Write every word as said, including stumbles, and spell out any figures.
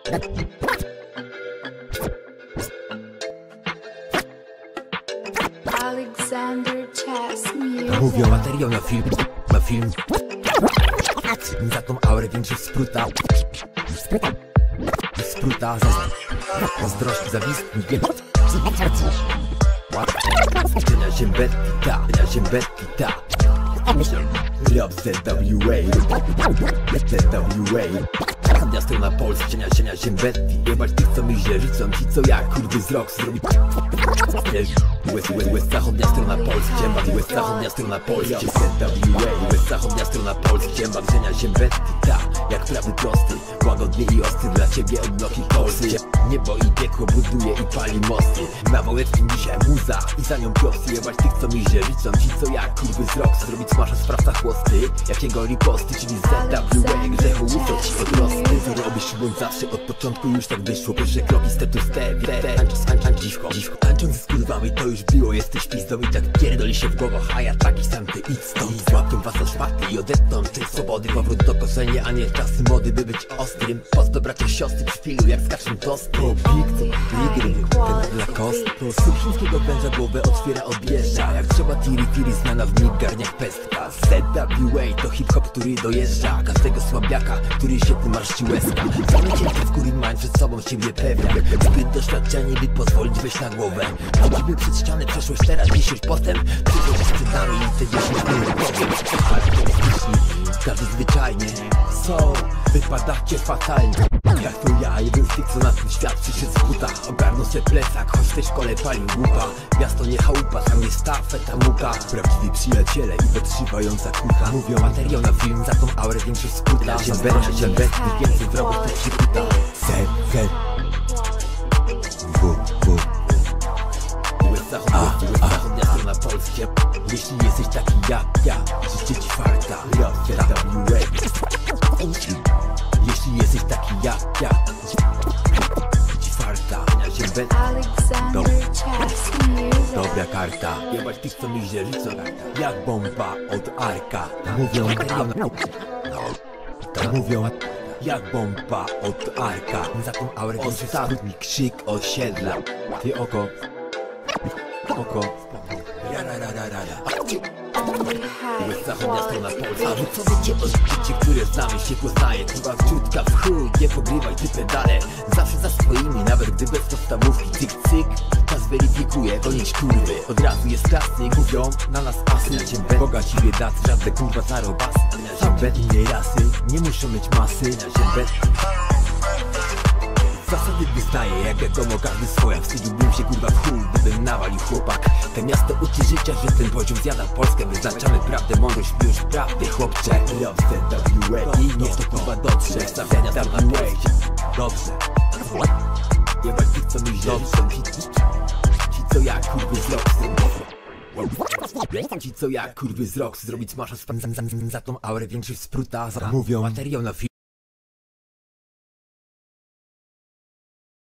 Alexander Chess Music. Mówią materiał na film, na film. Za tą aurę większość spruta. Spruta, zazdrość, zawistni, wiem. Cienia się Bettita, cienia się Bettita. Rob Z W A, Z W A. Zachodnia strona Polski, cienia, cienia się Betty. Jebać tych co mi źle życzą, ci co jak kurwy z rok zrobić. West, West, West, zachodnia strona Polski, ciemba, West, zachodnia strona Polski, Z W A, West, zachodnia strona Polski, ciemba, cienia się Betty, ta, jak prawy prosty, łagodny i ostry dla ciebie odnoki Polscy. Niebo i piekło buduje i pali mosty. Na Wałęskim dzisiaj muza i za nią prosty. Jebać tych co mi źle życzą, ci co jak kurwy z rok zrobić smasza sprawca chłosty. Jakiego riposty, czyli Z W A, grzechu łyso ci odrosty. Co robisz, bądź zawsze od początku już tak wyszło. Pierwsze kroki status te, te, tańcząc, tańcząc, dziwko, dziwko. Tańcząc z kurwami to już było, jesteś pizdą i tak pierdoli się w głowach, a ja taki sam ty idź stąd. Złapią was na szmaty i odetną tej swobody. Powrót do koszenia, a nie czasy mody, by być ostrym. Pozdro bracia siostry w szpilu, jak skaczą tosty. Po pik, co bigry, ten dla kost. To słup chińskiego węża głowę otwiera, odjeżdża. Jak trzeba tiri tiri, zmiana w mig garniak pestka. Z W A to hip-hop, który dojeżdża każdego słabiaka, który się tym marszci łezka. Zamknięty w kury mań przed sobą siebie pewnia. Zbyt doświadczenie, by pozwolić wejść na głowę. Choćby przed ściany przeszłość, teraz dzisiaj potem. Przychodzisz przed nami i te dziesięć minut powiem. Optymistyczni, każdy zwyczajnie. So, wypadacie fatalnie. Jak to ja, jeden z tych co na ten świat przyszedł z buta. Ogarnął się plecak, choć w tej szkole palił łupa. Miasto nie chałupa, tam jest ta feta muka. Prawdziwi przyjaciele i wytrzymająca kulka. Mówią materiał na film, za tą aurę większość skuta. Się będzie, się bez nich więcej wrogów to przykuta. Se, se W, W West zachodnia, West zachodnia strona Polski. Jeśli jesteś taki jak ja, życzę ci farta. Rob Z W A. Jeśli jesteś taki jak ja, ci farta, ja się będę. Alexander Chess Music. Dobra karta, jebać tych co mi źle życzą, jak bomba od Arka. Mówią, mówią, jak bomba od Arka. Za tą aurę ostatni mi krzyk osiedla. Ty oko, oko, rara, rara, rara. West zachodnia strona Polski. A wy co wiecie o życie, które znamy się poznaje. Kurwa wciutka w chuj, nie pogrywaj ty pedale. Zawsze za swoimi, nawet gdy bez podstawówki. Cyk cyk, czas weryfikuje, gonić kurwy. Od razu jest klasy, mówią na nas asy. Bogaci biedacy, żadne kurwa zarobasy. Nawet innej rasy, nie muszą mieć masy. Zasady wyznaję, jak wiadomo każdy swoja. Wstydziłbym się kurwa w chuj, gdybym nawalił chłopak. Te miasto uczy życia, że ten poziom zjada Polskę. Wyznaczamy prawdę, mądrość, już prawdy chłopcze. Rob Z W A i niech to kurwa dotrze. Zachodnia strona Polski. Dobrze. Jebać tych co mi źle życzą. Ci co jak kurwy z rok Ci co jak kurwy z rok zrobić masza z za tą aurę większość spruta. Mówią materiał na film.